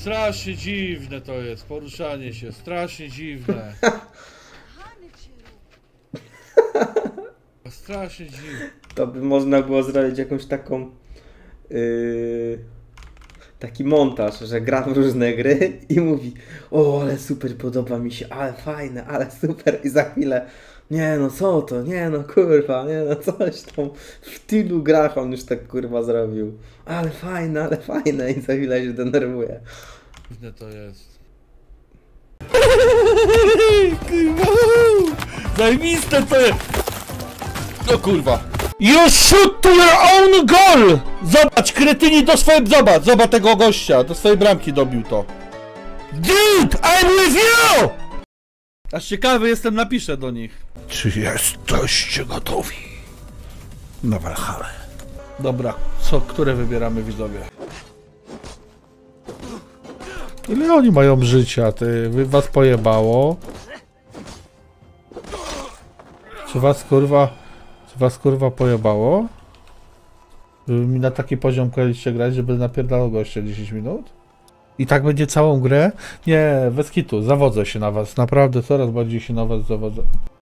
strasznie dziwne to jest, poruszanie się, strasznie dziwne. Strasznie dziwne. To by można było zrobić jakąś taką... taki montaż, że gra w różne gry i mówi: o, ale super, podoba mi się, ale fajne, ale super, i za chwilę: nie no, co to, nie no, kurwa, nie no, coś tam w tylu grach on już tak kurwa zrobił, ale fajne, i za chwilę się denerwuje. Dziwne to jest. Zajebiste to jest! No kurwa. You shoot to your own goal! Zobacz, kretyni do swojej... Zobacz tego gościa, do swojej bramki dobił to. Dude, I'm with you! Aż ciekawy jestem, napiszę do nich. Czy jesteście gotowi na Valhalla? Dobra, które wybieramy, widzowie? Ile oni mają życia, ty? Was pojebało? Czy was kurwa pojebało? Żeby mi na taki poziom chcieliście grać, żeby napierdalał gościa 10 minut? I tak będzie całą grę? Nie, bez kitu, zawodzę się na was, naprawdę coraz bardziej się na was zawodzę.